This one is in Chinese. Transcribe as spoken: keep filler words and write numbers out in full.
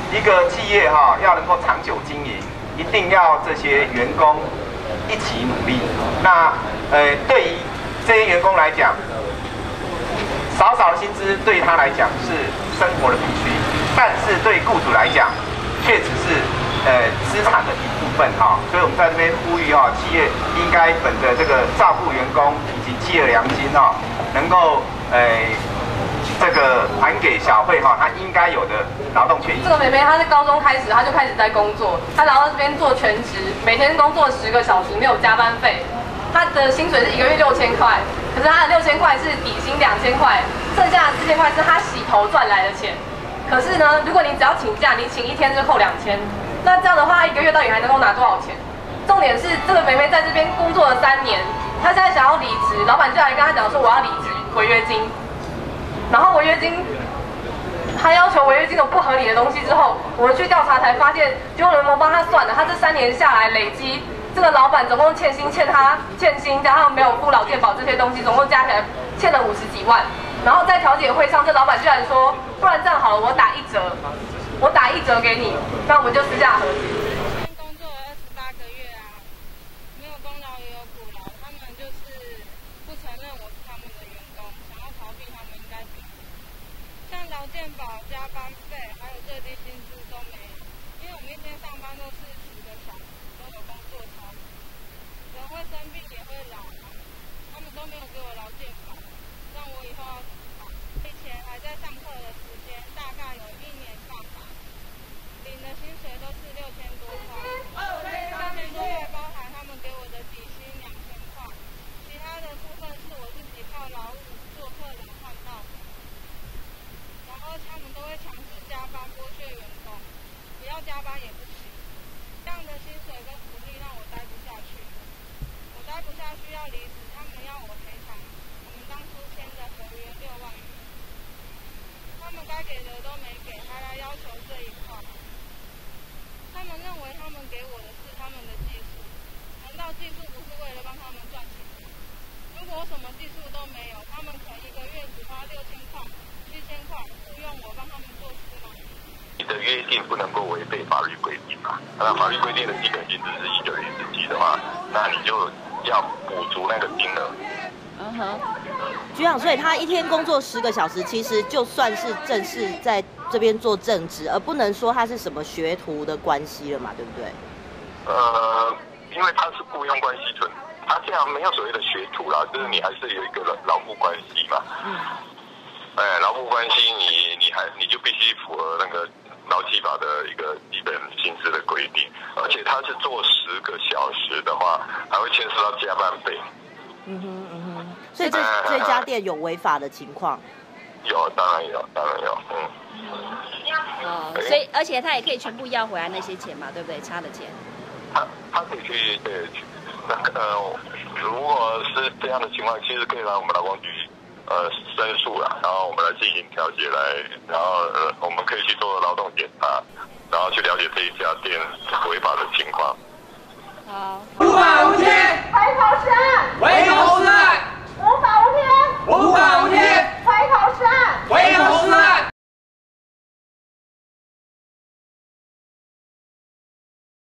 一个企业哈、哦、要能够长久经营，一定要这些员工一起努力。那呃，对于这些员工来讲，少少的薪资对他来讲是生活的必须，但是对雇主来讲，却只是呃资产的一部分哈、哦。所以我们在这边呼吁哈、哦，企业应该本着这个照顾员工以及企业良心哦，能够呃。这个还给小慧哈，她应该有的劳动权益。 这个妹妹她在高中开始，她就开始在工作，她来到这边做全职，每天工作十个小时，没有加班费。她的薪水是一个月六千块，可是她的六千块是底薪两千块，剩下的四千块是她洗头赚来的钱。可是呢，如果你只要请假，你请一天就扣两千，那这样的话，她一个月到底还能够拿多少钱？重点是这个妹妹在这边工作了三年，她现在想要离职，老板就来跟她讲说我要离职，违约金。然后违约金，他要求违约金有不合理的东西之后，我们去调查才发现，就联盟帮他算了，他这三年下来累积，这个老板总共欠薪欠他欠薪加上没有付劳健保这些东西，总共加起来欠了五十几万。然后在调解会上，这老板居然说，不然这样好了，我打一折，我打一折给你，那我们就私下和解。 工作了二十八个月啊，没有功劳也有苦劳，他们就是不承认我是他们的员工，想要逃避他们应该怎么。像劳健保、加班费还有最低薪资都没有，因为我们一天上班都是十个小时，都有工作超时，人会生病也会老嘛，他们都没有给我劳健保，让我以后要怎么办？以前还在上课的时间，大概有一年上吧，领的薪水都是六千多块，三千多块包含他们给我的底薪两千块，其他的部分是我自己靠劳务做客人换到的。然后他们都会强制加班，剥削员工，不要加班也不行。这样的薪水跟福利让我待不下去，我待不下去要离职，他们要我赔偿我们当初签的合约六万元，他们该给的都没给，还来要求这一块。他们认为他们给我的是他们的技术，难道技术不是为了帮他们赚钱？如果我什么技术都没有，他们可能一个月只花六千块。七千块雇佣我帮他们做事吗？ 你的约定不能够违背法律规定嘛？那法律规定的基本薪资是一九零四七的话，那你就要补足那个金额。 嗯哼，局长，所以他一天工作十个小时，其实就算是正式在这边做正职，而不能说他是什么学徒的关系了嘛，对不对？ 呃，因为他是雇佣关系存，他这样没有所谓的学徒啦，就是你还是有一个劳务关系嘛。嗯。哎，劳务关系你你还你就必须符合那个劳基法的一个基本薪资的规定，而且他是做十个小时的话，还会牵涉到加班费。 嗯哼嗯哼，所以这、呃、这家店有违法的情况？ 有，当然有，当然有，嗯。 哦，所以而且他也可以全部要回来那些钱嘛，对不对？差的钱。 他他可以去对，那个呃，如果是这样的情况，其实可以来我们劳工局。呃，申诉啦，然后我们来进行调解来，然后呃，我们可以去做劳动检查，然后去了解这一家店违法的情况。 好。 无法无天， 回头是岸； 回头是岸。 无法无天， 无法无天， 回头是岸； 回头是岸。